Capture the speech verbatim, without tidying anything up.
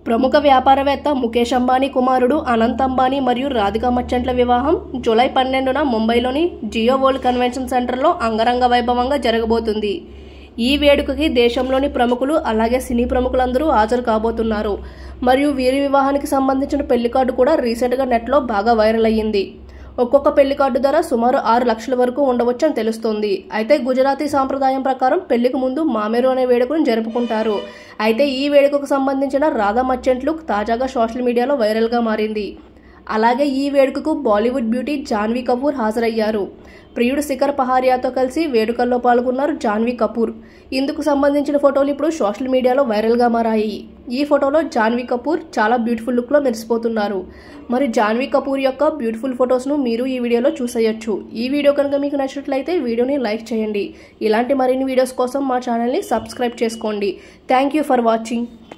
ప్రముఖ వ్యాపారవేత్త ముఖేష్ అంబానీ కుమారుడు అనంత్ అంబానీ మరియు రాధికా మర్చెంట్ల వివాహం జూలై పన్నెండున ముంబైలోని జియో వరల్డ్ కన్వెన్షన్ సెంటర్లో అంగరంగ వైభవంగా జరగబోతుంది. ఈ వేడుకకి దేశంలోని ప్రముఖులు అలాగే సినీ ప్రముఖులందరూ హాజరు కాబోతున్నారు. మరియు వీరి వివాహానికి సంబంధించిన పెళ్లి కార్డు కూడా రీసెంట్గా నెట్లో బాగా వైరల్ అయ్యింది. ఒక్కొక్క పెళ్లి కార్డు ధర సుమారు ఆరు లక్షల వరకు ఉండవచ్చని తెలుస్తోంది. అయితే గుజరాతీ సాంప్రదాయం ప్రకారం పెళ్లికి ముందు మామేరు అనే వేడుకను జరుపుకుంటారు. అయితే ఈ వేడుకకు సంబంధించిన రాధా మర్చెంట్ లుక్ తాజాగా సోషల్ మీడియాలో వైరల్గా మారింది. అలాగే ఈ వేడుకకు బాలీవుడ్ బ్యూటీ జాన్వీ కపూర్ హాజరయ్యారు. ప్రియుడు శిఖర్ పహారియాతో కలిసి వేడుకల్లో పాల్గొన్నారు జాన్వీ కపూర్. ఇందుకు సంబంధించిన ఫోటోలు ఇప్పుడు సోషల్ మీడియాలో వైరల్గా మారాయి. ఈ ఫోటోలో జాన్వీ కపూర్ చాలా బ్యూటిఫుల్ లుక్లో మెరిసిపోతున్నారు. మరి జాన్వీ కపూర్ యొక్క బ్యూటిఫుల్ ఫొటోస్ను మీరు ఈ వీడియోలో చూసేయచ్చు. ఈ వీడియో కనుక మీకు నచ్చినట్లయితే వీడియోని లైక్ చేయండి. ఇలాంటి మరిన్ని వీడియోస్ కోసం మా ఛానల్ని సబ్స్క్రైబ్ చేసుకోండి. Thank you for watching.